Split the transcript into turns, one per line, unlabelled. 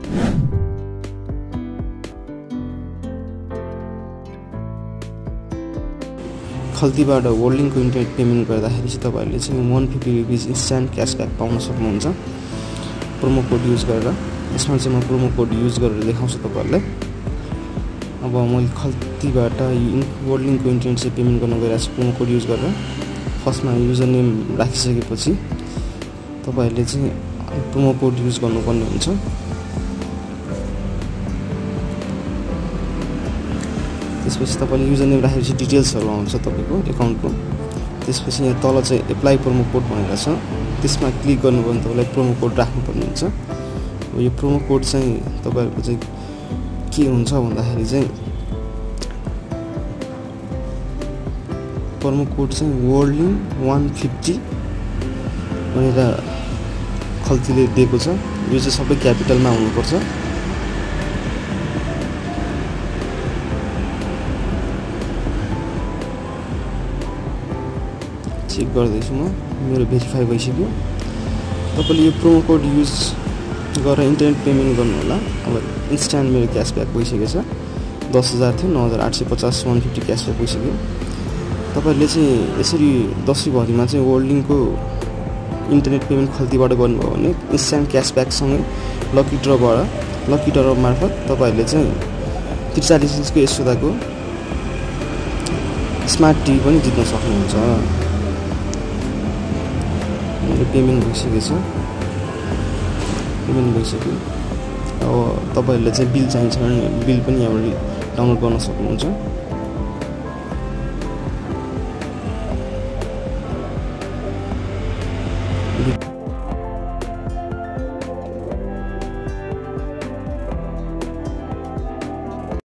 खल्तीबाट वर्ल्डलिंक को internet payment गर्दाखेरि चाहिँ तपाईहरुले चाहिँ 150 रुपैयाँ इन्स्ट्यान्ट क्याशब्याक पाउन सक्नुहुन्छ प्रोमो कोड युज गरेर। यसमा चाहिँ म प्रोमो कोड युज गरेर देखाउँछु तपाईहरुलाई। अब मैले खल्तीबाट वर्ल्डलिंक को इन्टरनेट चाहिँ पेमेन्ट गर्न गइरहेको छु प्रोमो कोड युज गरेर। फर्स्टमा युजर नेम राखिसकेपछि तपाईहरुले चाहिँ प्रोमो कोड युज गर्नुपर्ने हुन्छ। त्यसपछि तपाईले युजर नेम राखेपछि डिटेल्सहरु आउँछ तपाईको एकाउन्टको। त्यसपछि यहाँ तल चाहिँ एप्लाई प्रोमो कोड भनेर छ, त्यसमा क्लिक गर्नुभयो भने तपाईलाई प्रोमो कोड राख्नुपर्ने हुन्छ। यो प्रोमो कोड चाहिँ तपाईहरुको चाहिँ के हुन्छ भन्दाखेरि चाहिँ प्रोमो कोड चाहिँ वर्ल्डलिंक 150 भनेर खल्तीले दिएको छ। यो चाहिँ सबै क्यापिटलमा हुनुपर्छ। चेक गर्दैछु म, मेरो भेरिफाई भइसक्यो। तपाईले यो प्रोमो कोड युज गरेर इन्टरनेट पेमेन्ट गर्नु होला। अब इन्स्ट्यान्ट मेरो क्याशब्याक भइसकेको छ। 10,000 थियो, 9,850 150 क्याशब्याक भइसक्यो। तपाईहरुले चाहिँ यसरी दशैं भरिमा चाहिँ वर्ल्डलिंक को इन्टरनेट पेमेन्ट खल्तीबाट गर्नुभयो भने इन्स्ट्यान्ट क्याशब्याक सँगै लकी ड्र मार्फत तपाईहरुले चाहिँ 43 इन्चको यशोदाको स्मार्ट टिभी पनि जित्न सक्नुहुन्छ। पेमेन्ट भइसकेको छ, पेमेन्ट भइसक्यो। अब तपाईहरुले चाहिँ बिल चाहिन्छ भने बिल पनि यहाँबाट डाउनलोड गर्न सक्नुहुन्छ।